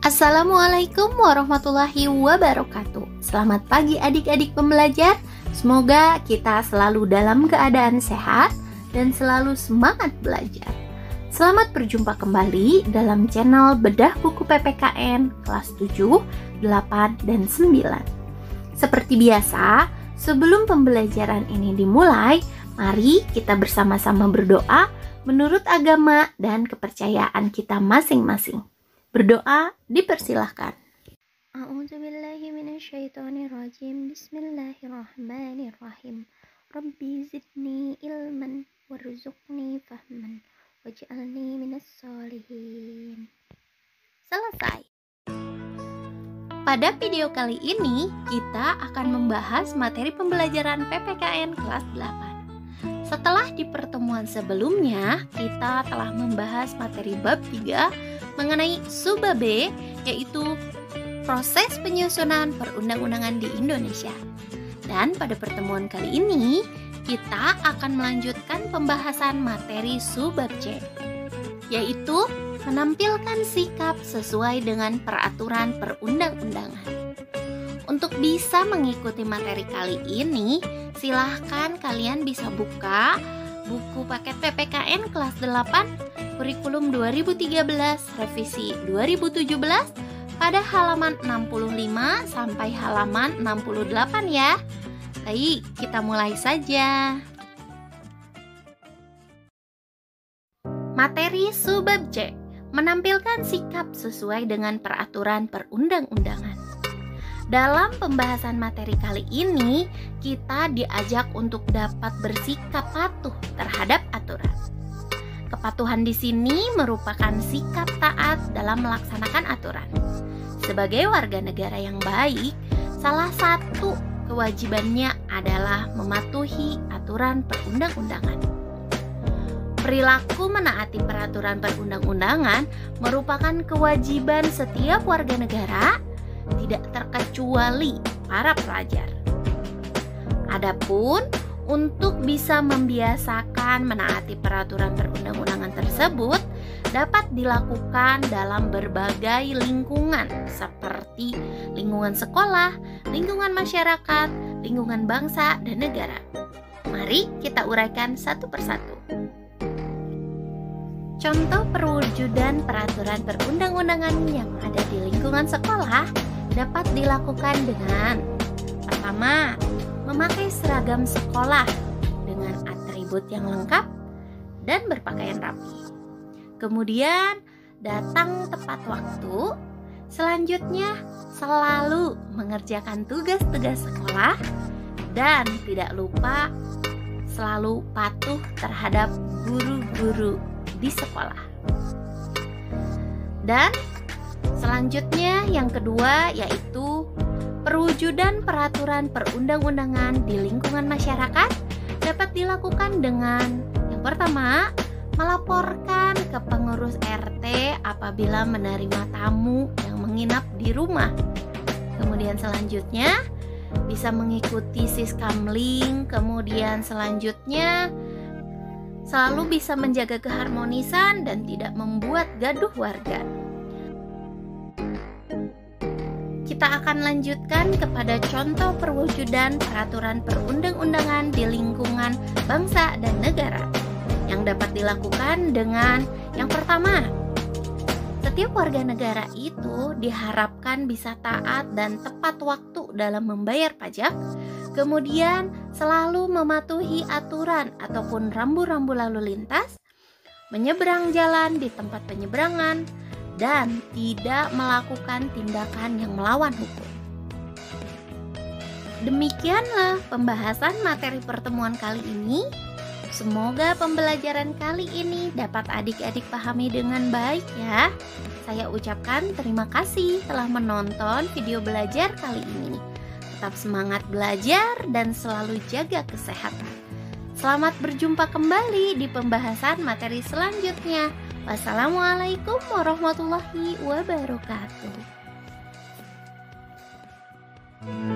Assalamualaikum warahmatullahi wabarakatuh. Selamat pagi adik-adik pembelajar. Semoga kita selalu dalam keadaan sehat dan selalu semangat belajar. Selamat berjumpa kembali dalam channel Bedah Buku PPKN kelas 7, 8, dan 9. Seperti biasa, sebelum pembelajaran ini dimulai, mari kita bersama-sama berdoa menurut agama dan kepercayaan kita masing-masing. Berdoa dipersilahkan. A'udzubillahi minasyaitonirrajim. Bismillahirrahmanirrahim. Rabbi zidni ilman warzuqni fahman waj'alni minas sholihin. Selesai. Pada video kali ini kita akan membahas materi pembelajaran PPKN kelas 8. Setelah di pertemuan sebelumnya kita telah membahas materi bab 3 mengenai subbab B, yaitu proses penyusunan perundang-undangan di Indonesia. Dan pada pertemuan kali ini kita akan melanjutkan pembahasan materi subbab C, yaitu menampilkan sikap sesuai dengan peraturan perundang-undangan. Untuk bisa mengikuti materi kali ini, silahkan kalian bisa buka buku paket PPKN kelas 8 kurikulum 2013 revisi 2017 pada halaman 65 sampai halaman 68 ya. Baik, kita mulai saja. Materi subbab C, menampilkan sikap sesuai dengan peraturan perundang-undangan. Dalam pembahasan materi kali ini, kita diajak untuk dapat bersikap patuh terhadap aturan. Kepatuhan di sini merupakan sikap taat dalam melaksanakan aturan. Sebagai warga negara yang baik, salah satu kewajibannya adalah mematuhi aturan perundang-undangan. Perilaku menaati peraturan perundang-undangan merupakan kewajiban setiap warga negara, tidak terkecuali para pelajar. Adapun untuk bisa membiasakan menaati peraturan perundang-undangan tersebut dapat dilakukan dalam berbagai lingkungan seperti lingkungan sekolah, lingkungan masyarakat, lingkungan bangsa dan negara. Mari kita uraikan satu persatu. Contoh perwujudan peraturan perundang-undangan yang ada di lingkungan sekolah dapat dilakukan dengan pertama, memakai seragam sekolah dengan atribut yang lengkap dan berpakaian rapi. Kemudian, datang tepat waktu. Selanjutnya, selalu mengerjakan tugas-tugas sekolah dan tidak lupa selalu patuh terhadap guru-guru di sekolah. Dan selanjutnya yang kedua yaitu perwujudan peraturan perundang-undangan di lingkungan masyarakat dapat dilakukan dengan yang pertama, melaporkan ke pengurus RT apabila menerima tamu yang menginap di rumah. Kemudian selanjutnya bisa mengikuti siskamling, kemudian selanjutnya selalu bisa menjaga keharmonisan dan tidak membuat gaduh warga. Kita akan lanjutkan kepada contoh perwujudan peraturan perundang-undangan di lingkungan bangsa dan negara yang dapat dilakukan dengan yang pertama, setiap warga negara itu diharapkan bisa taat dan tepat waktu dalam membayar pajak, kemudian selalu mematuhi aturan ataupun rambu-rambu lalu lintas, menyeberang jalan di tempat penyeberangan, dan tidak melakukan tindakan yang melawan hukum. Demikianlah pembahasan materi pertemuan kali ini. Semoga pembelajaran kali ini dapat adik-adik pahami dengan baik ya. Saya ucapkan terima kasih telah menonton video belajar kali ini. Tetap semangat belajar dan selalu jaga kesehatan. Selamat berjumpa kembali di pembahasan materi selanjutnya. Wassalamualaikum warahmatullahi wabarakatuh.